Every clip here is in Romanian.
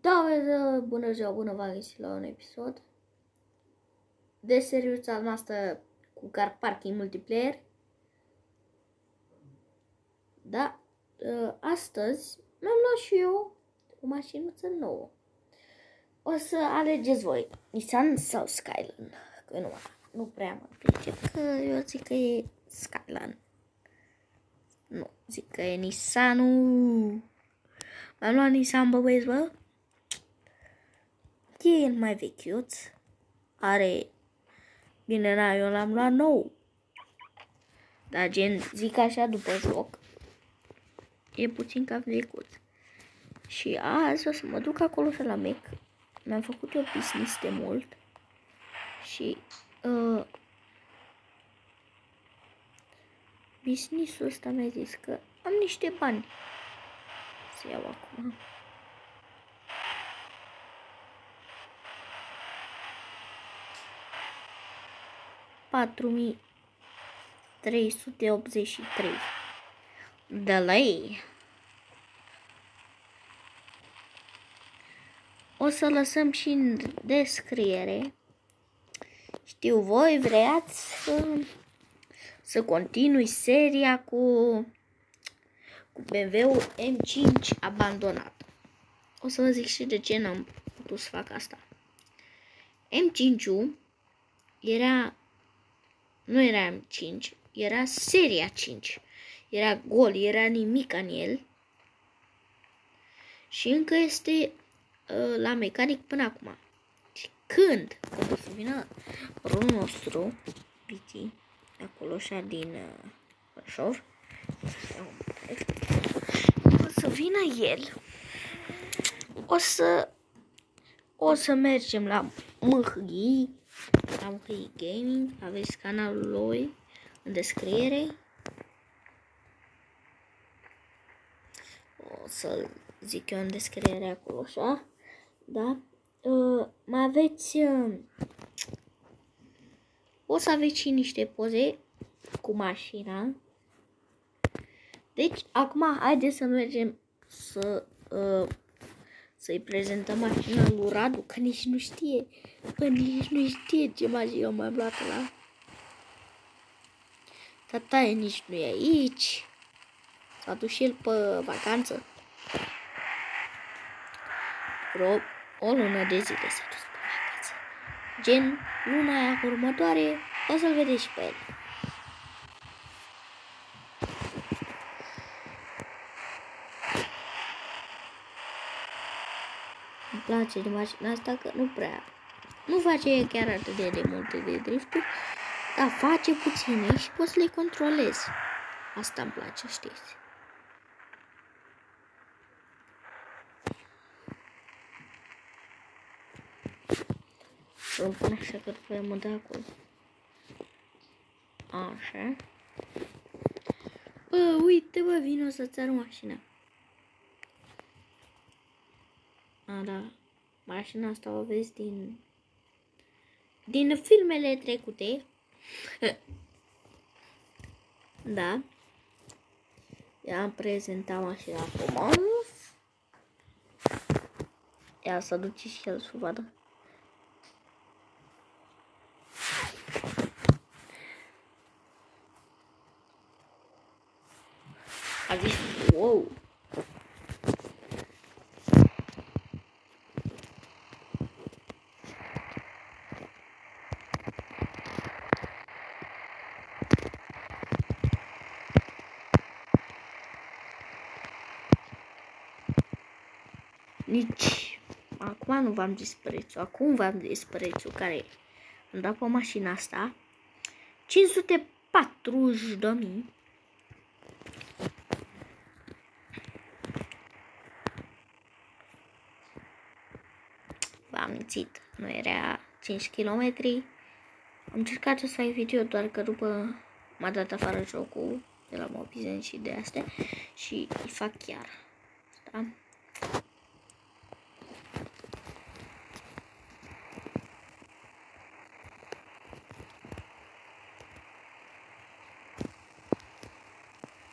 Da, bună ziua, bună v-am găsit la un episod de seriuța noastră cu car parking multiplayer. Da, astăzi mi-am luat și eu o mașinuță nouă. O să alegeți voi, Nissan sau Skyline, că nu prea mă pricep, că eu zic că e Skyline. Nu, zic că e Nissanul. Mi-am luat Nissan, bă băieți, bă. E mai vechiuț. Are... Bine, na, eu l-am luat nou. Dar gen, zic așa după joc, e puțin cam vecuț. Și azi o să mă duc acolo să la Mac. Mi-am făcut eu business de mult. Și business-ul ăsta mi-a zis că am niște bani să iau acum. $4.383 de lei. O să lăsăm și în descriere. Știu, voi vreați să continui seria cu BMW-ul M5 abandonat. O să vă zic și de ce n-am putut să fac asta. M5-ul nu era M5, era seria 5. Era gol, era nimic în el. Și încă este la mecanic până acum. Și când o să vină rolul nostru, Viti, acolo așa din Brașov, o să vină el, o să mergem la MHI Gaming, aveți canalul lui în descriere. O să zic eu în descriere acolo așa, da? Mai aveți, o să aveți și niște poze cu mașina. Deci, acum haideți să mergem să-i prezentăm mașina lui Radu, că nici nu știe, ce mașină m-am luat la. Tataie nici nu e aici, s-a dus și el pe vacanță. O lună de zile s-a dus pe vacanță. Gen, luna aia următoare o să-l vedeți și pe el. Îmi place de mașina asta că nu face chiar atât de multe de drifturi, dar face puține și poți să le controlezi. Asta îmi place, știți. Să-mi pun așa că după aia mă dă acolo. Așa. Bă, uite, bă, vino să-ți arăt mașina. Da. Mașina asta o vezi din filmele trecute. Da. I-am prezentat mașina acum. Ia să duce și el să vadă. A zis, wow. Nici acum nu v-am zis prețul. Acum v-am zis prețul care am dat pe mașina asta. 540.000. V-am mințit. Nu era 5 km. Am încercat să fac video, doar că după m-a dat afară jocul de la Mobizen și de astea. Și îi fac chiar. Da?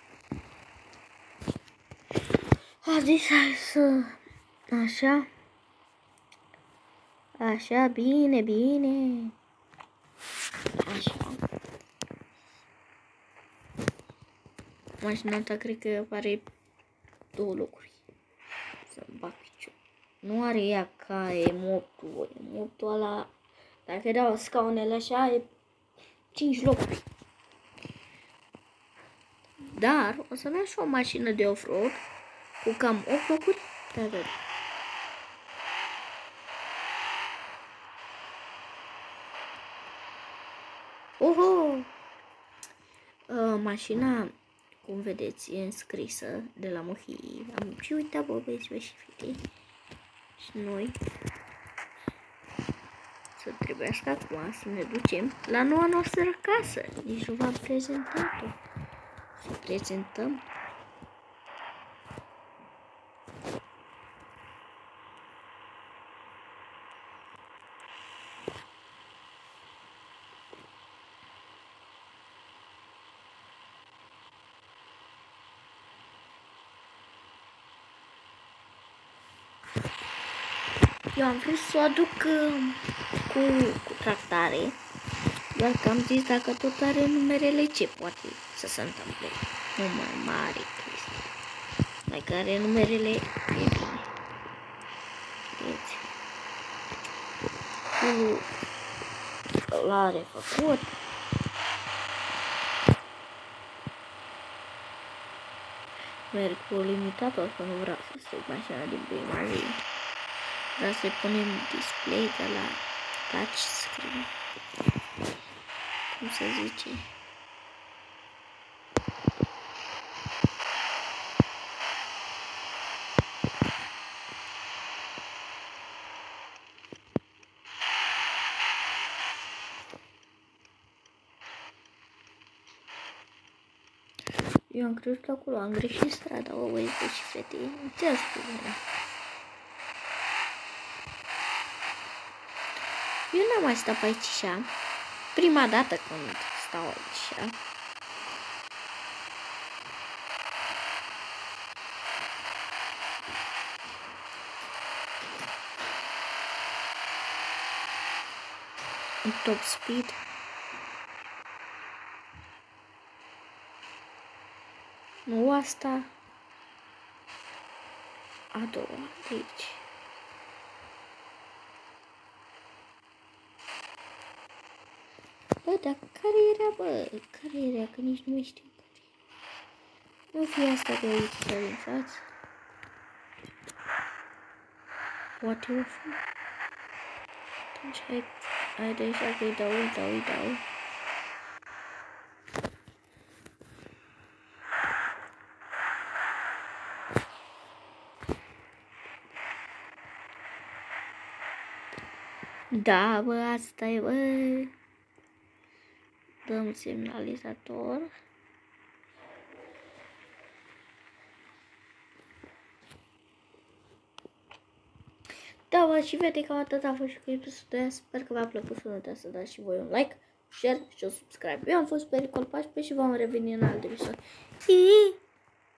A zis hai să... Așa. Așa, bine, bine. Așa. Mașina asta cred că are 2 locuri. Să-mi bag picior. Nu are ea ca M8-ul. M8-ul ăla, dacă dau scaunele așa, e 5 locuri. Dar o să avea și o mașină de off-road cu cam 8 locuri. Da. Oho! Mașina, cum vedeți, e înscrisă de la Mohi. Am și uitat, bă, băieți, și fete. Și noi să trebuiască acum să ne ducem la noua noastră casă. Nici nu v-am prezentat-o. Să prezentăm. Eu am vrut să o aduc cu tractare, doar că am zis dacă tot are numerele ce poate să se întâmple. Nu mai mare chestie. Mai care numerele e bine. Vedeți? L-a refăcut. Merg cu limitator, că nu vreau să stric mașina din prima zi. Vreau să-i punem display de la touchscreen. Cum se zice? Eu am crezut acolo, am greșit strada, o băieți și fete, înțeles cu mine. Eu n-am mai stat pe aici așa. Prima dată când stau aici. În top speed. Nu asta. A doua, de aici. Bă, dar care era, bă? Care era? Că nici nu mai știu care. Nu fi asta de aici, să din față. Poate o fi. Atunci hai de așa că îi dau. Da, bă, asta e, bă. Dăm semnalizator. Da, bă, și vede că atât a fost și cu episodul de azi. Sper că v-a plăcut și nu să dați și voi un like, share și un subscribe. Eu am fost Pericol 14 și vom reveni în alt episod.